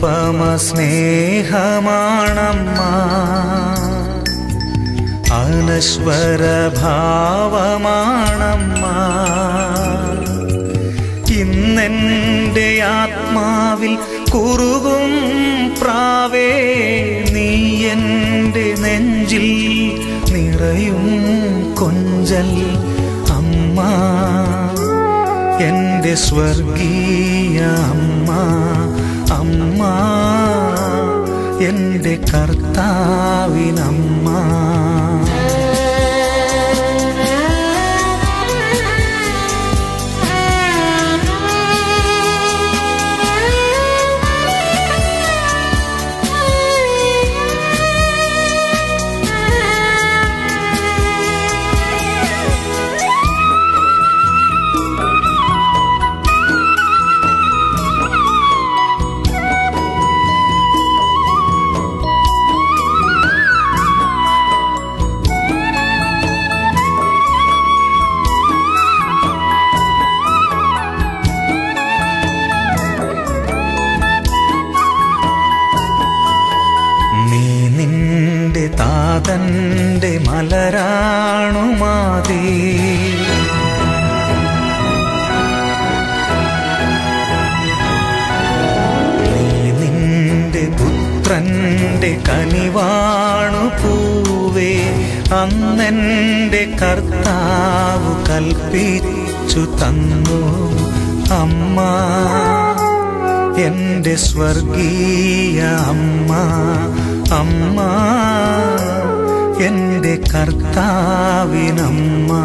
അനുപമ സ്നേഹമാണമ്മ, അനശ്വര ഭാവമാണമ്മ. ഇന്നെൻ്റെ ആത്മാവിൽ കുറുകും പ്രാവേ, നീ എൻ്റെ നെഞ്ചിൽ നിറയും കൊഞ്ചൽ അമ്മ, എൻ്റെ സ്വർഗീയ അമ്മ. അമ്മ എൻ്റെ കർത്താവിനമ്മ. താതന്റെ മലരാണു മാതേ, നീ നിന്റെ പുത്രന്റെ കനിവാണു പൂവേ. അന്നെന്റെ കർത്താവ് കൽപ്പിച്ചു തന്നു അമ്മ, എൻ്റെ സ്വർഗീയ അമ്മ. അമ്മ എൻ്റെ കർത്താവിനമ്മ.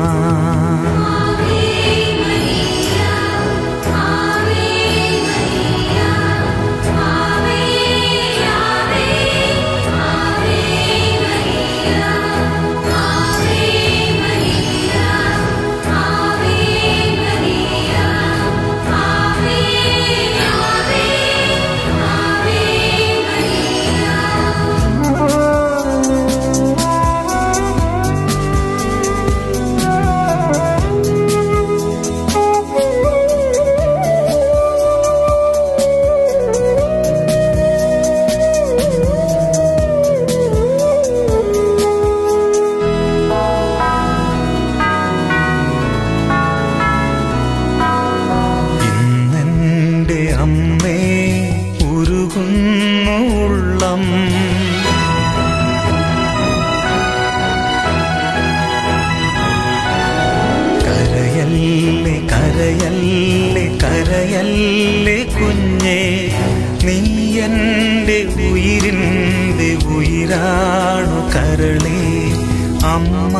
കരയല്ലേ കരയല്ലേ കുഞ്ഞേ, നീ എൻ്റെ ഉയിരിൻ്റെ ഉയിരാണു കരളേ. അമ്മ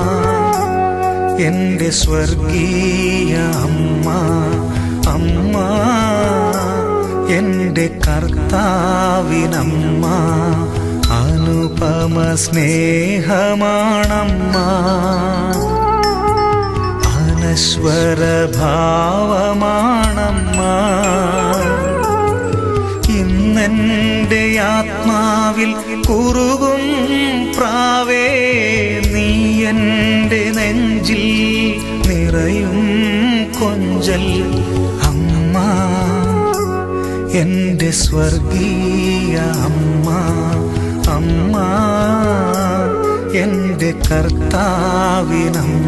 എൻ്റെ സ്വർഗീയ അമ്മ. അമ്മ എൻ്റെ കർത്താവിനമ്മ. അനുപമ സ്നേഹമാണമ്മ, അനശ്വര ഭാവമാണമ്മ. ഇന്നെൻ്റെ ആത്മാവിൽ കുറുകും പ്രാവേ, നീ എൻ്റെ നെഞ്ചിൽ നിറയും കൊഞ്ചൽ അമ്മ, എൻ്റെ സ്വർഗീയ അമ്മ. അമ്മ എൻ്റെ കർത്താവിനമ്മ.